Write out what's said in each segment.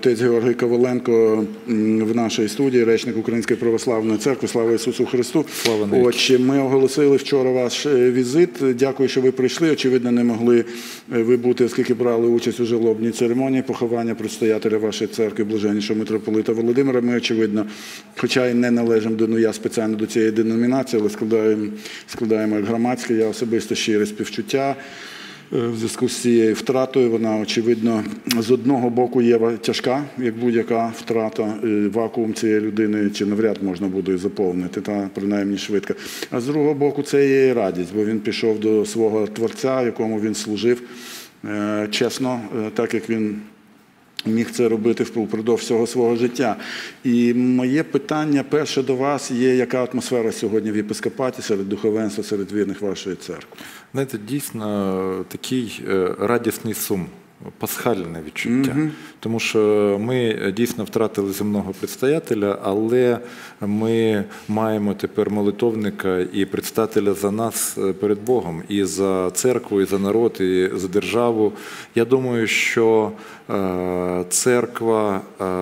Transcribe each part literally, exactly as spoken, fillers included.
Отець Георгій Коваленко в нашій студії, речник Української Православної Церкви. Слава Ісусу Христу! Слава навіки! Отже, ми оголосили вчора ваш візит. Дякую, що ви прийшли. Очевидно, не могли ви бути, оскільки брали участь у жалобній церемонії поховання предстоятеля вашої церкви, блаженнішого митрополита Володимира. Ми, очевидно, хоча і не належимо до, ну я спеціально до цієї деномінації, але складаємо, складаємо як громадське, я особисто щире співчуття в зв'язку з цією втратою. Вона, очевидно, з одного боку є тяжка, як будь-яка втрата, вакуум цієї людини, чи навряд можна буде заповнити, та принаймні швидко. А з другого боку, це є і радість, бо він пішов до свого Творця, якому він служив чесно, так як він міг це робити впродовж всього свого життя. І моє питання перше до вас є, яка атмосфера сьогодні в єпископаті, серед духовенства, серед вірних вашої церкви? Знаєте, дійсно такий радісний сум, пасхальне відчуття. Mm-hmm. Тому що ми дійсно втратили земного предстоятеля, але ми маємо тепер молитовника і предстателя за нас перед Богом, і за церкву, і за народ, і за державу. Я думаю, що е, церква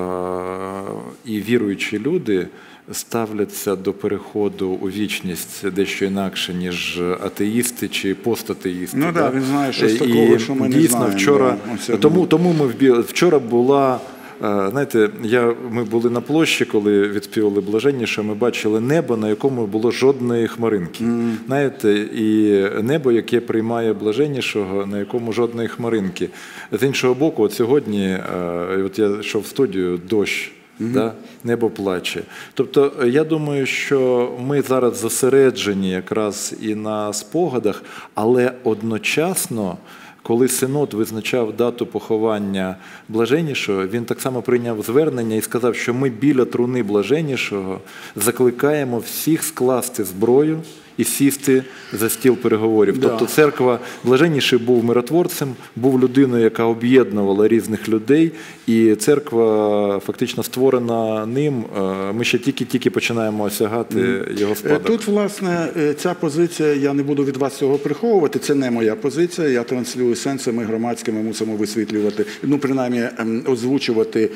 е, і віруючі люди ставляться до переходу у вічність дещо інакше, ніж атеїсти чи постатеїсти. Ну так, да, він знає щось такого, що ми не знаємо. Вчора, да, тому, тому ми вчора була, знаєте, я, ми були на площі, коли відспівали блаженніше, ми бачили небо, на якому було жодної хмаринки. Mm. Знаєте, і небо, яке приймає блаженнішого, на якому жодної хмаринки. З іншого боку, от сьогодні, от я йшов в студію, дощ. Mm-hmm. Да? Небо плаче. Тобто, я думаю, що ми зараз зосереджені якраз і на спогадах, але одночасно, коли Синод визначав дату поховання Блаженнішого, він так само прийняв звернення і сказав, що ми біля труни Блаженнішого закликаємо всіх скласти зброю і сісти за стіл переговорів. Да. Тобто церква, Блаженніший був миротворцем, був людиною, яка об'єднувала різних людей, і церква фактично створена ним. Ми ще тільки-тільки починаємо осягати mm. його спадок. Тут, власне, ця позиція, я не буду від вас цього приховувати, це не моя позиція, я транслюю сенси, ми громадські, ми мусимо висвітлювати, ну, принаймні, озвучувати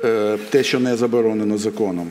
те, що не заборонено законом.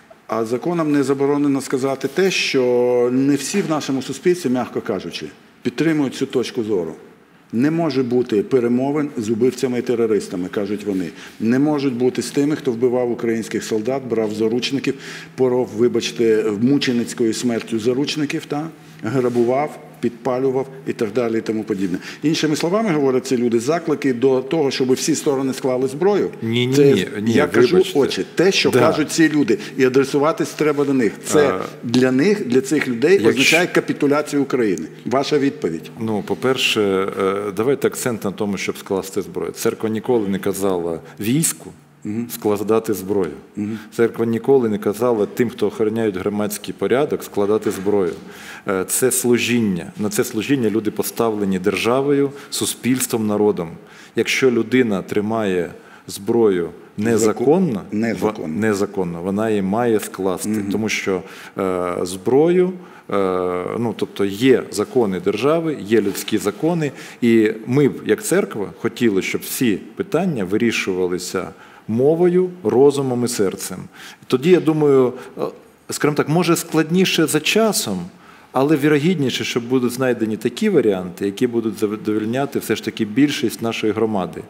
А законом не заборонено сказати те, що не всі в нашому суспільстві, м'яко кажучи, підтримують цю точку зору. Не може бути перемовин з убивцями і терористами, кажуть вони. Не можуть бути з тими, хто вбивав українських солдат, брав заручників, поров, вибачте, мученицькою смертю заручників, та, грабував, підпалював і так далі і тому подібне. Іншими словами, говорять ці люди, заклики до того, щоб всі сторони склали зброю. Ні, ні, це, ні, ні, я вибачте. кажу, очі, те, що да. кажуть ці люди, і адресуватись треба до них. Це а... для них, для цих людей Якщо... означає капітуляцію України. Ваша відповідь. Ну, по-перше, давайте акцент на тому, щоб скласти зброю. Церква ніколи не казала війську складати зброю. Угу. Церква ніколи не казала тим, хто охороняють громадський порядок, складати зброю. Це служіння. На це служіння люди поставлені державою, суспільством, народом. Якщо людина тримає зброю незаконно, незаконно, незаконно вона її має скласти. Угу. Тому що е, зброю, е, ну, тобто є закони держави, є людські закони, і ми, як церква, хотіли, щоб всі питання вирішувалися мовою, розумом і серцем. Тоді, я думаю, скажімо так, може складніше за часом, але вірогідніше, що будуть знайдені такі варіанти, які будуть задовольняти все ж таки більшість нашої громади.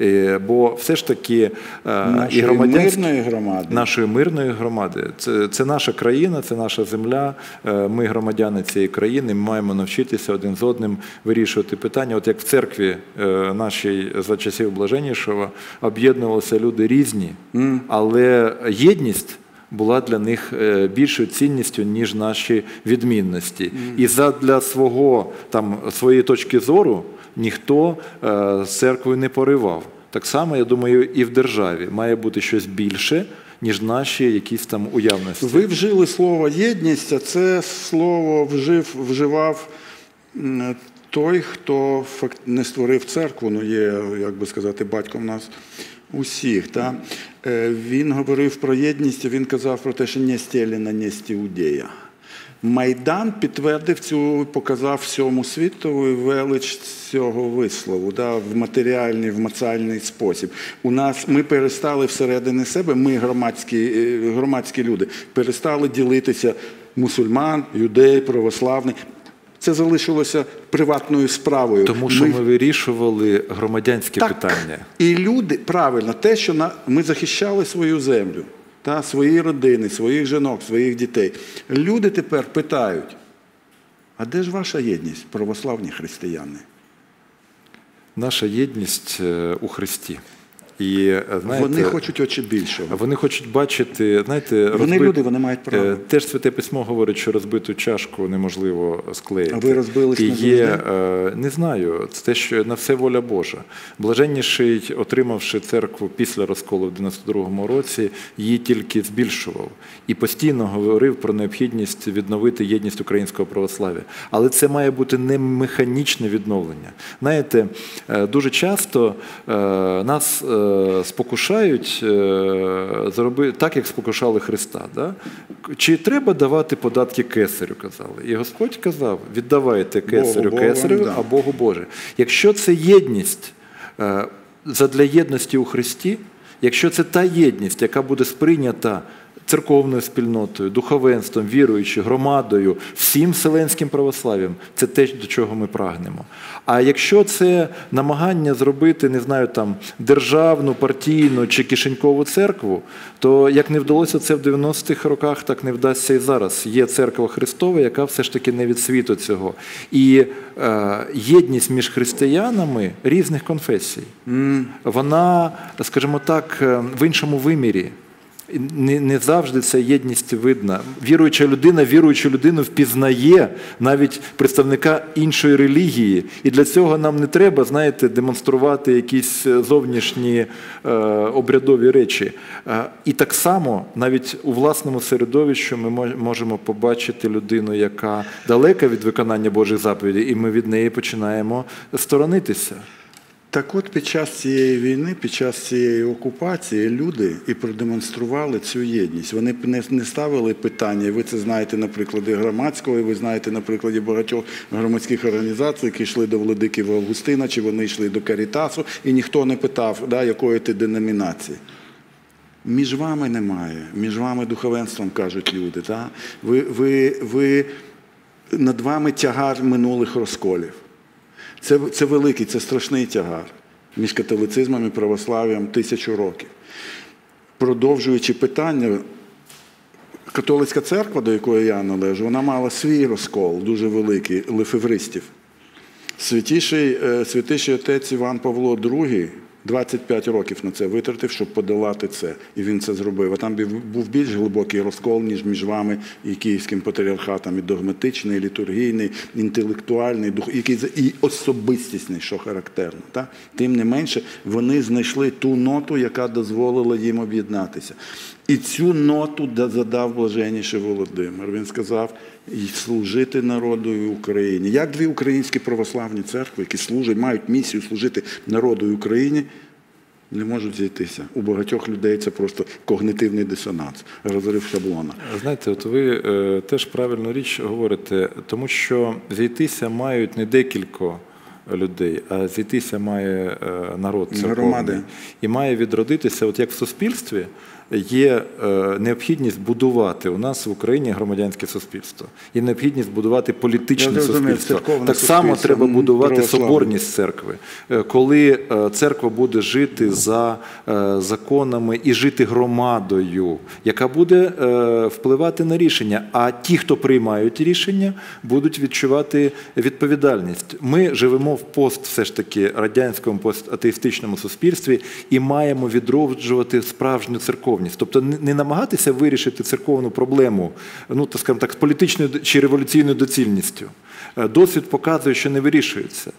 Бо все ж таки нашої і громадянські... мирної громади. Нашої мирної громади. Це, це наша країна, це наша земля, ми громадяни цієї країни, ми маємо навчитися один з одним вирішувати питання. От як в церкві нашій за часів Блаженнішого об'єднувалися люди різні, mm. але єдність була для них більшою цінністю, ніж наші відмінності. Mm. І задля свого, там, своєї точки зору ніхто е, з церквою не поривав. Так само, я думаю, і в державі має бути щось більше, ніж наші якісь там уявності. Ви вжили слово «єдність», а це слово вжив, вживав той, хто не створив церкву, ну є, як би сказати, батьком нас усіх. Та? Він говорив про єдність, він казав про те, що «не стелена, не стіудея». Майдан підтвердив цю, показав всьому світу велич цього вислову, да, в матеріальний, в мацальний спосіб. У нас, ми перестали всередині себе, ми громадські, громадські люди, перестали ділитися мусульман, юдей, православних. Це залишилося приватною справою. Тому що ми, ми вирішували громадянські так, питання. І люди, правильно, те, що на, ми захищали свою землю, та, свої родини, своїх жінок, своїх дітей. Люди тепер питають, а де ж ваша єдність, православні християни? Наша єдність у Христі. І, знаєте, вони хочуть очі більшого. Вони хочуть бачити, знаєте, вони розбит... люди, вони мають право. Теж Святе Письмо говорить, що розбиту чашку неможливо склеїти. А ви розбились І на є, не знаю, це те, що на все воля Божа. Блаженніший, отримавши церкву після розколу в дев'яносто другому році, її тільки збільшував. І постійно говорив про необхідність відновити єдність українського православ'я. Але це має бути не механічне відновлення. Знаєте, дуже часто нас спокушають зробити так, як спокушали Христа. Да? Чи треба давати податки кесарю, казали. І Господь казав, віддавайте кесарю Богу, кесарю, Богу, а Богу Боже. Якщо це єдність задля єдності у Христі, якщо це та єдність, яка буде сприйнята церковною спільнотою, духовенством, віруючою, громадою, всім вселенським православ'ям, це те, до чого ми прагнемо. А якщо це намагання зробити, не знаю, там, державну, партійну чи кишенькову церкву, то як не вдалося це в дев'яностих роках, так не вдасться і зараз. Є церква Христова, яка все ж таки не від світу цього. І е, єдність між християнами різних конфесій, mm. вона, скажімо так, в іншому вимірі. Не, не завжди ця єдність видна. Віруюча людина віруючу людину впізнає навіть представника іншої релігії. І для цього нам не треба, знаєте, демонструвати якісь зовнішні е, обрядові речі. Е, і так само навіть у власному середовищі ми можемо побачити людину, яка далека від виконання Божих заповідей, і ми від неї починаємо сторонитися. Так от під час цієї війни, під час цієї окупації люди і продемонстрували цю єдність. Вони не ставили питання, і ви це знаєте на прикладі громадського, і ви знаєте на прикладі багатьох громадських організацій, які йшли до Владики Августина, чи вони йшли до Карітасу, і ніхто не питав, да, якої ти деномінації. Між вами немає, між вами духовенством, кажуть люди. Да? Ви, ви, ви, над вами тягар минулих розколів. Це, це великий, це страшний тягар між католицизмом і православ'ям тисячу років. Продовжуючи питання, католицька церква, до якої я належу, вона мала свій розкол, дуже великий, лефевристів. Святіший, святіший отець Іван Павло другий двадцять п'ять років на це витратив, щоб подолати це. І він це зробив. А там був більш глибокий розкол, ніж між вами і Київським патріархатом. І догматичний, і літургійний, і інтелектуальний, і особистісний, що характерно. Так? Тим не менше, вони знайшли ту ноту, яка дозволила їм об'єднатися. І цю ноту задав блаженніший Володимир. Він сказав, служити народу Україні. Як дві українські православні церкви, які служать, мають місію служити народу Україні, не можуть зійтися. У багатьох людей це просто когнитивний дисонанс, розрив шаблона. Знаєте, от ви е, теж правильну річ говорите, тому що зійтися мають не декілька людей, а зійтися має е, народ церковний. І має відродитися, от як в суспільстві, є необхідність будувати у нас в Україні громадянське суспільство. Є необхідність будувати політичне суспільство. Так само треба будувати соборність церкви. Коли церква буде жити за законами і жити громадою, яка буде впливати на рішення, а ті, хто приймають рішення, будуть відчувати відповідальність. Ми живемо в пост, все ж таки, радянському постатеїстичному суспільстві і маємо відроджувати справжню церковність. Тобто не намагатися вирішити церковну проблему, ну, так скажімо так, з політичною чи революційною доцільністю, Досвід показує, що не вирішується.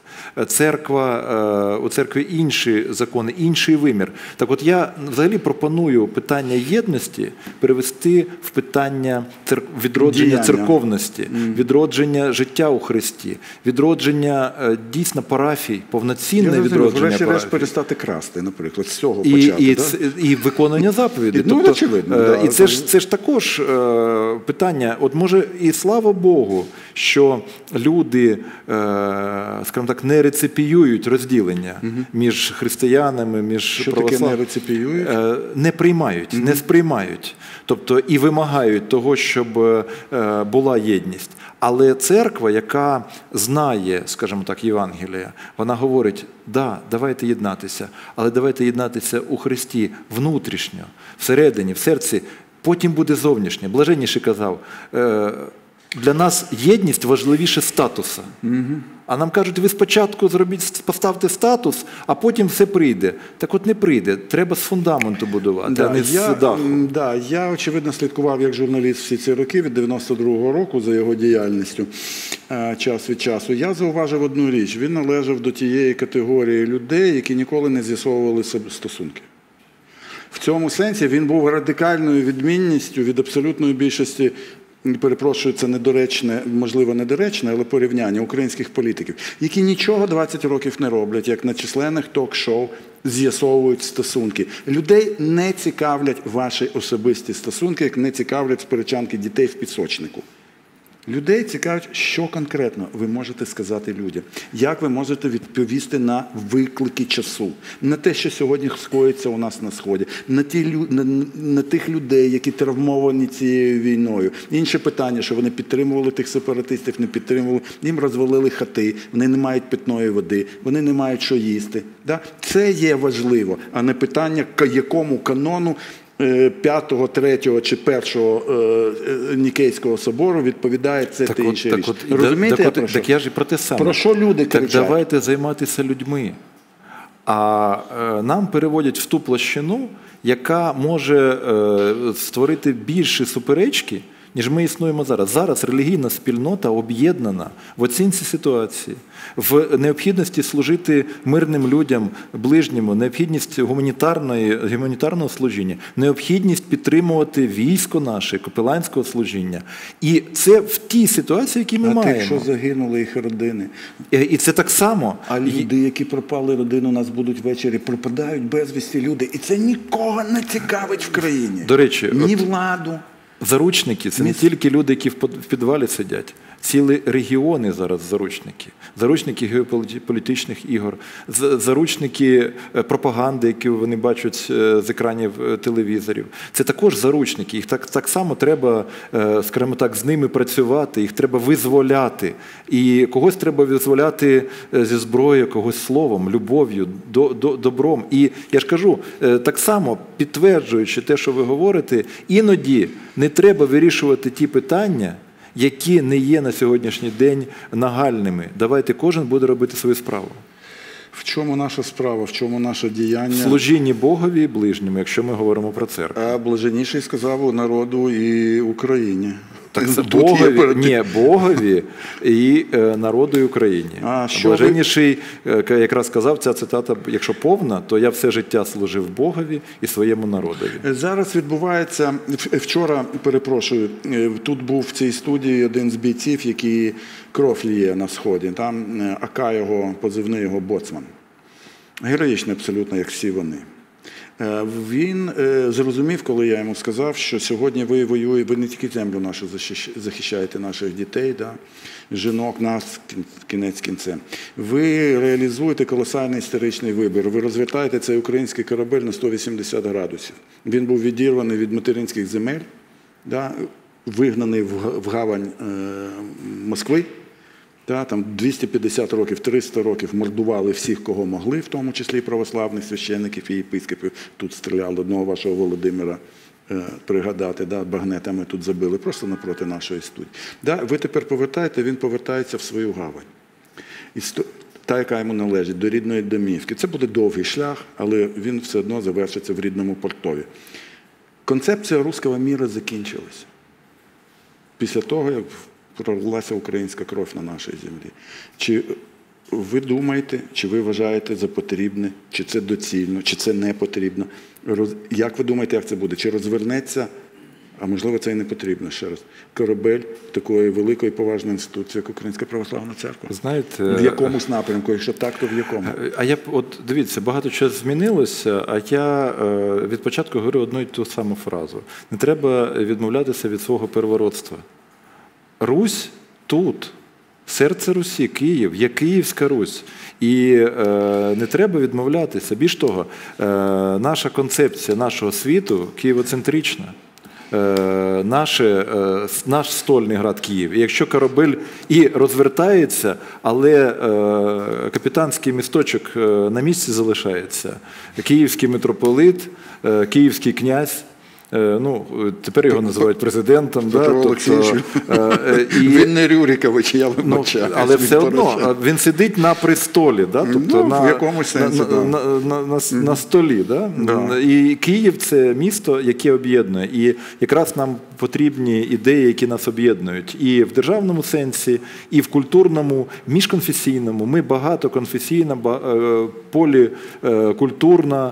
Церква, у церкві інші закони, інший вимір. Так от я взагалі пропоную питання єдності перевести в питання відродження Діяння. церковності, mm. відродження життя у Христі, відродження дійсно парафій, повноцінне я відродження врешті парафій. Решт перестати красти, наприклад, з цього І, почати. і, да? і виконання заповідей. Ну, тобто, очевидно, е, да. І це ж, це ж також е, питання, от може і слава Богу, що люди, е, скажімо так, не реципіюють розділення угу. між християнами, між що православними. Таке не реципіюють? Е, не приймають, угу. не сприймають. Тобто і вимагають того, щоб е, була єдність. Але церква, яка знає, скажімо так, Євангелія, вона говорить, да, давайте єднатися, але давайте єднатися у Христі внутрішньо, всередині, в серці, потім буде зовнішнє. Блаженніший казав, е, для нас єдність важливіше статуса. Угу. А нам кажуть, ви спочатку зробіть, поставте статус, а потім все прийде. Так от не прийде, треба з фундаменту будувати, да, а не я, з даху. Да, я, очевидно, слідкував як журналіст всі ці роки, від дев'яносто другого року за його діяльністю, час від часу. Я зауважив одну річ, він належав до тієї категорії людей, які ніколи не з'ясовували стосунки. В цьому сенсі він був радикальною відмінністю від абсолютної більшості, перепрошую, це недоречне, можливо, недоречне, але порівняння українських політиків, які нічого двадцять років не роблять, як на численних ток-шоу з'ясовують стосунки. Людей не цікавлять ваші особисті стосунки, як не цікавлять сперечанки дітей в пісочнику. Людей цікавить, що конкретно ви можете сказати людям, як ви можете відповісти на виклики часу, на те, що сьогодні скоїться у нас на Сході, на, ті, на, на тих людей, які травмовані цією війною. Інше питання, що вони підтримували тих сепаратистів, не підтримували, їм розвалили хати, вони не мають питної води, вони не мають що їсти. Да? Це є важливо, а не питання, якому канону п'ятого, третього чи першого е, Нікейського собору відповідає це так та от, інша так річ. от, Розумієте, так, я от, про що? Так я ж і про те саме. Про що люди так кричать? Давайте займатися людьми. А е, нам переводять в ту площину, яка може е, створити більші суперечки, ніж ми існуємо зараз. Зараз релігійна спільнота об'єднана в оцінці ситуації, в необхідності служити мирним людям, ближньому, необхідність гуманітарної, гуманітарного служіння, необхідність підтримувати військо наше, капеланського служіння. І це в тій ситуації, які ми а маємо. А тих, що загинули, їх родини. І це так само. А люди, які пропали родину, у нас будуть ввечері, пропадають безвісті люди. І це нікого не цікавить в країні. До речі, ні от... владу. Заручники – це не тільки люди, які в підвалі сидять. Цілі регіони зараз заручники. Заручники геополітичних ігор, заручники пропаганди, які вони бачать з екранів телевізорів. Це також заручники. Їх так, так само треба, скажімо так, з ними працювати, їх треба визволяти. І когось треба визволяти зі зброєю, когось словом, любов'ю, до, до, добром. І я ж кажу, так само, підтверджуючи те, що ви говорите, іноді не треба вирішувати ті питання, які не є на сьогоднішній день нагальними. Давайте кожен буде робити свою справу. В чому наша справа, в чому наше діяння? В служінні Богові і ближньому, якщо ми говоримо про церкву. А блаженніший сказав народу і Україні. Так це Богові, ні, Богові і е, народу і Україні. А, Блаженніший ви... якраз сказав, ця цитата, якщо повна, то я все життя служив Богові і своєму народові. Зараз відбувається, вчора, перепрошую, тут був в цій студії один з бійців, який кров ліє на Сході. Там АК його, позивний його Боцман. Героїчний абсолютно, як всі вони. Він зрозумів, коли я йому сказав, що сьогодні ви воюєте, ви не тільки землю нашу захищаєте, наших дітей, да, жінок, нас, кінець кінцем. Ви реалізуєте колосальний історичний вибір, ви розвертаєте цей український корабель на сто вісімдесят градусів. Він був відірваний від материнських земель, да, вигнаний в гавань Москви. Та, там двісті п'ятдесят років, триста років мордували всіх, кого могли, в тому числі і православних священників і єпископів. Тут стріляли, одного вашого Володимира е, пригадати, да, багнетами тут забили, просто напроти нашої студії. Да, ви тепер повертаєте, він повертається в свою гавань. І сто... Та, яка йому належить, до рідної домівки. Це буде довгий шлях, але він все одно завершиться в рідному портові. Концепція руського міра закінчилась. Після того, як пролилася українська кров на нашій землі. Чи ви думаєте, чи ви вважаєте за потрібне, чи це доцільно, чи це не потрібно? Роз... Як ви думаєте, як це буде? Чи розвернеться, а можливо це і не потрібно ще раз, корабель такої великої поважної інституції, як Українська Православна Церква? Знаєте, в якомусь напрямку, якщо так, то в якому? А я, от дивіться, багато чого змінилося, а я від початку говорю одну і ту саму фразу. Не треба відмовлятися від свого первородства. Русь тут. Серце Русі, Київ, є Київська Русь. І е, не треба відмовлятися. Більш того, е, наша концепція нашого світу києвоцентрична. Е, наше, е, наш стольний град Київ. І якщо корабель і розвертається, але е, капітанський місточок е, на місці залишається, київський митрополит, е, київський князь, ну, тепер його називають президентом. Петро да, Олексійович. Тобто, е, і, він не Рюрикович, я вибачаю. Ну, але все одно, він сидить на престолі, да, тобто ну, на, в якомусь сенсі, на, да. на, на, на, на столі. Да? Да. І Київ – це місто, яке об'єднує. І якраз нам потрібні ідеї, які нас об'єднують. І в державному сенсі, і в культурному, міжконфесійному. Ми багатоконфесійна, полікультурна,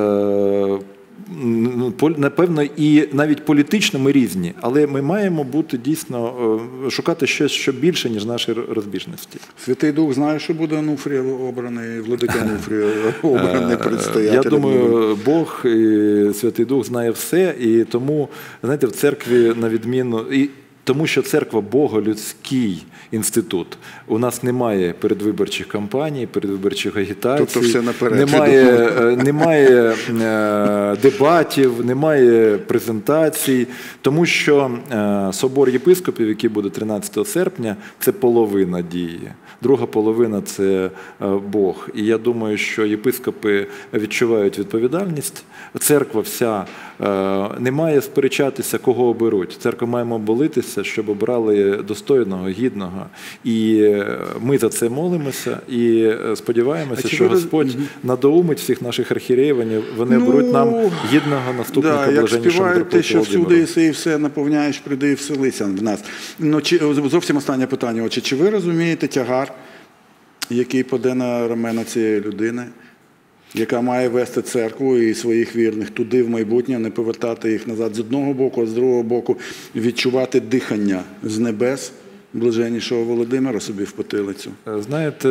напевно, і навіть політично ми різні, але ми маємо бути дійсно, шукати щось, що більше, ніж наші розбіжності. Святий Дух знає, що буде Онуфрій обраний, владика Онуфрій обраний предстоятелем. Я думаю, Бог і Святий Дух знає все, і тому, знаєте, в церкві на відміну... І тому що церква – боголюдський інститут. У нас немає передвиборчих кампаній, передвиборчих агітацій, тобто все наперед, немає, немає дебатів, немає презентацій, тому що собор єпископів, який буде тринадцятого серпня, це половина дії. Друга половина – це Бог. І я думаю, що єпископи відчувають відповідальність. Церква вся не має сперечатися, кого оберуть. Церква має молитися, щоб обрали достойного, гідного. І ми за це молимося і сподіваємося, що Господь роз... надоумить всіх наших архієреїв, вони ну, оберуть нам гідного наступника да, блаженнішого митрополита Володимира. Як співають, що всюди єси і все наповняєш, приди і вселися в нас. Ну, чи, зовсім останнє питання. Отже, чи ви розумієте тягар, який паде на рамена цієї людини, яка має вести церкву і своїх вірних туди в майбутнє, не повертати їх назад з одного боку, а з другого боку відчувати дихання з небес блаженнішого Володимира собі в потилицю? Знаєте,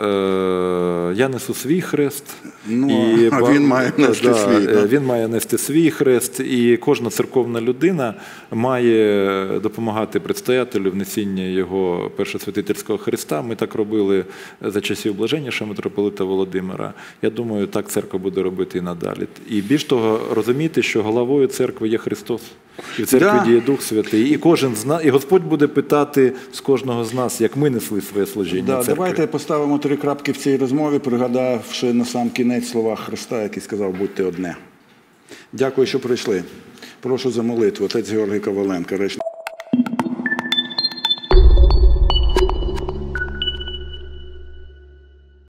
я несу свій хрест. Ну, і а він має нести да, свій. Да? Він має нести свій хрест, і кожна церковна людина має допомагати предстоятелю в несінні його першосвятительського хреста. Ми так робили за часів блаженнішого митрополита Володимира. Я думаю, так церква буде робити і надалі. І більш того, розуміти, що головою церкви є Христос. І в церкві да. діє Дух Святий. І кожен з нас, і Господь буде питати з кожного з нас, як ми несли своє служіння да, церкві. Давайте поставимо три крапки в цій розмові, пригадавши на сам кінець слова Христа, який сказав: будьте одне. Дякую, що прийшли. Прошу за молитву. Отець Георгій Коваленко.